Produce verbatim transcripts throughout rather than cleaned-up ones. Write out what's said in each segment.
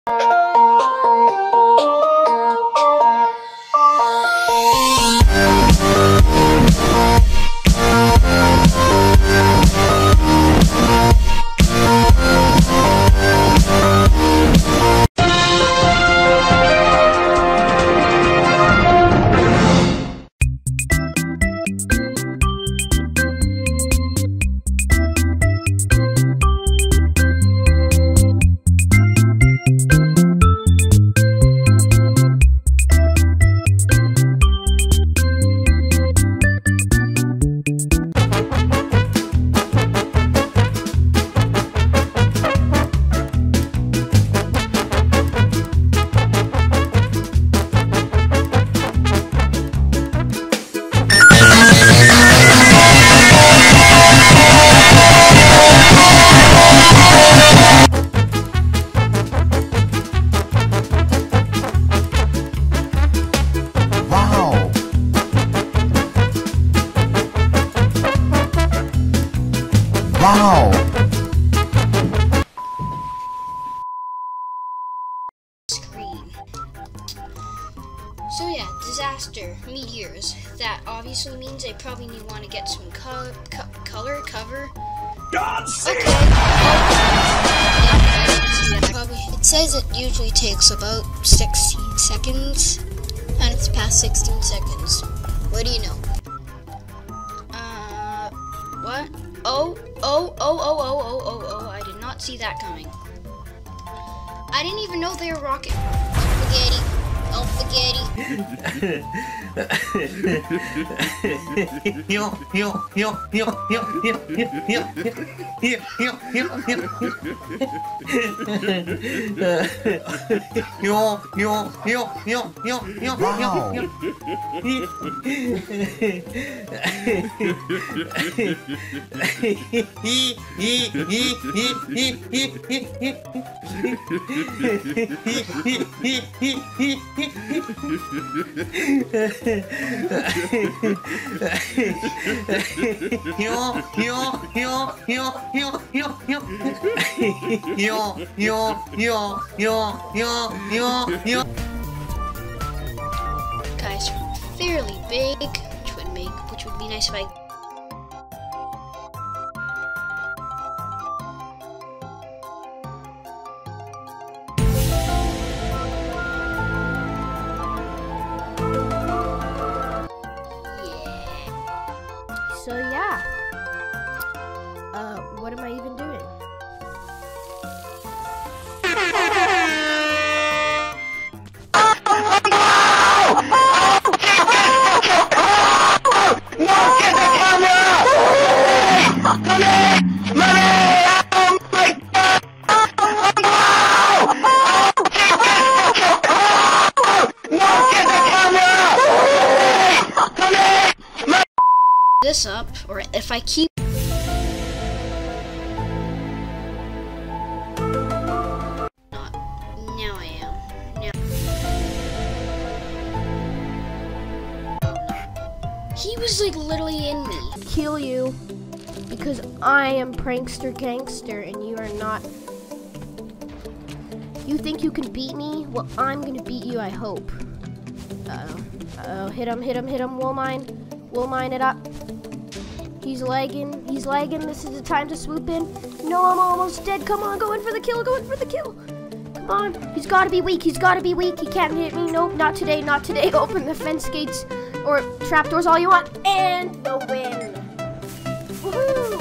Wow! Screen. So yeah, disaster, meteors. That obviously means I probably need want to get some color, co color cover. God save okay. Oh. Yeah, probably. It says it usually takes about sixteen seconds, and it's past sixteen seconds. What do you know? Uh, what? Oh, oh, oh, oh, oh, oh, oh, oh, I did not see that coming. I didn't even know they were rocket. Spaghetti. Oh, spaghetti. Yo, yo, yo, yo, yo, yo, yo, yo, yo, yo, yo, yo, yo, yo, yo, yo, yo, wow. yo, yo, yo, yo, yo, yo, yo, yo, yo, yo, yo, yo, yo, yo, yo. Guys are fairly big, which would make, which would be nice if I. So yeah, uh, what am I even doing? This up, or if I keep not, now I am. Now he was like literally in me. Kill you because I am prankster gangster and you are not. You think you can beat me? Well, I'm gonna beat you, I hope. Uh-oh. Uh-oh. Hit him, hit him, hit him. We'll mine. We'll mine it up. He's lagging. He's lagging. This is the time to swoop in. No, I'm almost dead. Come on, go in for the kill. Go in for the kill. Come on. He's got to be weak. He's got to be weak. He can't hit me. Nope, not today. Not today. Open the fence gates or trapdoors all you want. And the win. Woohoo!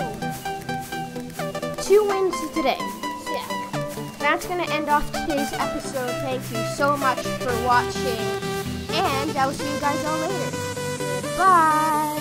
Two wins today. So yeah, that's going to end off today's episode. Thank you so much for watching. And I will see you guys all later. Bye.